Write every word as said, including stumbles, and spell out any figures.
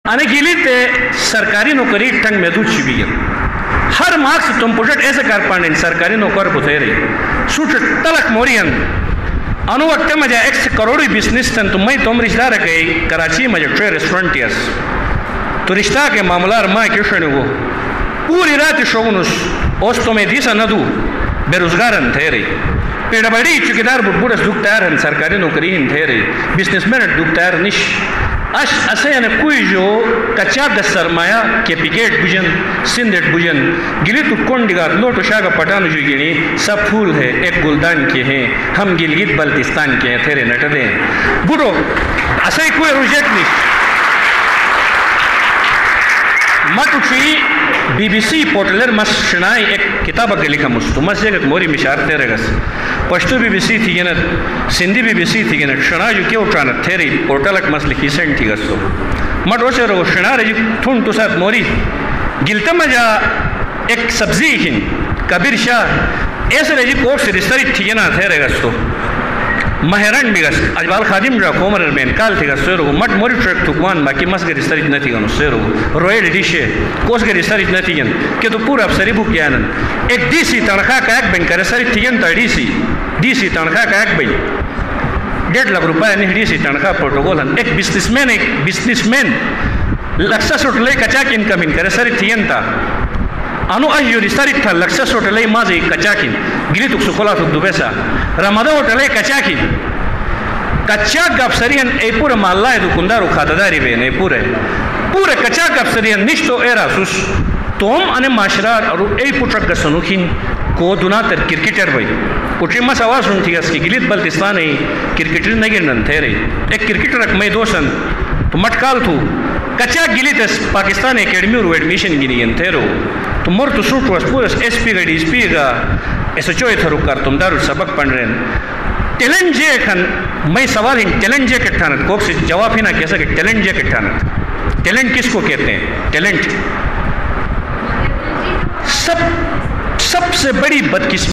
आने गिलीते सरकारी नौकरी टंग में दूध छिपी गया हर मार्क्स तुम पुजट ऐसे कर पाने सरकारी नौकर बुझे रही सूट तलक मोरियन अनु वक्त मजा एक करोड़ी बिजनेस तन तुम मैं तुम रिश्ता रखे कराची मजा ट्रे रेस्टोरेंट यस तो रिश्ता के मामला माँ क्यों वो पूरी रात शोगनुस ओस तुम्हें दिशा न दू बेरोजगारन थे रही पेड़ बड़ी चुकीदार बुढ़ दुखतार सरकारी नौकरी थे रही बिजनेसमैन दुखतार निश अश असे ने कोई जो कच्चा द सरमाया के पिकेट बुजन सिंदेट बुजन गिली तो कौन दिगा लोटो शागा पठान जो गिनी सब फूल है एक गुलदान के हैं हम गिलगित बल्तिस्तान के हैं तेरे नटदे बुढ़ो असे कोई रुजेक नहीं मत उठी बीबीसी पोर्टलर मस शनाई एक किताब के लिखा मुस्तु मस जगत मोरी मिशार तेरे गस पश्तो बीबीसी थी गनत सिंधी बीबीसी थी गनत शना जो क्यों उठाना तेरी पोर्टलक मस लिखी सेंट थी गस तो मत ओसे रो शना रे थुन तो साथ मोरी गिलता मजा एक सब्जी हिन कबीर शाह ऐसे रे कोर्स से रिसर्च थी गना तेरे गस तो महरन बिगस अजबाल खादिम जा कोमर में काल थी गस रो मत मोरी ट्रक तुकवान बाकी मस के रिसर्च न थी गनो से रो रॉयल डिशे कोस के रिसर्च न थी गन के तो पूरा अफसरी बुक ज्ञान एक डीसी तनखा का एक बैंक रिसर्च थी गन डीसी डीसी तनखा का एक भाई डेढ़ लाख रुपए नहीं डीसी तनखा प्रोटोकॉल एक बिजनेसमैन एक बिजनेसमैन लक्ष्य सोटले कच्चा की इनकम इन करे सर थी था अनु अयो रिसर्च था लक्ष्य सोटले माजे कच्चा की गिरी तुक सुकोला तुक दुबेसा रमदा होटले कच्चा की कच्चा गपसरियन ए पूरे माल्ला है दुकानदार खातादारी बे ने पूरे पूरे कच्चा गपसरियन निश्तो एरा सुस तोम अने माशरार और ए पुटक गसनुखिन को दुना तर क्रिकेटर भाई पुटे मस आवाज सुनती है इसकी गिलित बल्तिस्तान है क्रिकेटर नहीं गिरन थे रे एक क्रिकेटर मैं दोसन तो मटकाल तू कच्चा गिलित पाकिस्तान एकेडमी और एडमिशन गिनी थे रो तो मोर तो सूट वास पूरा एसपी का डीएसपी का ऐसे चोय थरु कर तुम दारू सबक पढ़ रहे हैं टैलेंट जे खन मैं सवाल इन टैलेंट जे के ठानत कोक से जवाब ही ना कैसा कि टैलेंट जे के ठानत टैलेंट किसको कहते हैं टैलेंट सब सबसे बड़ी बदकिस्मती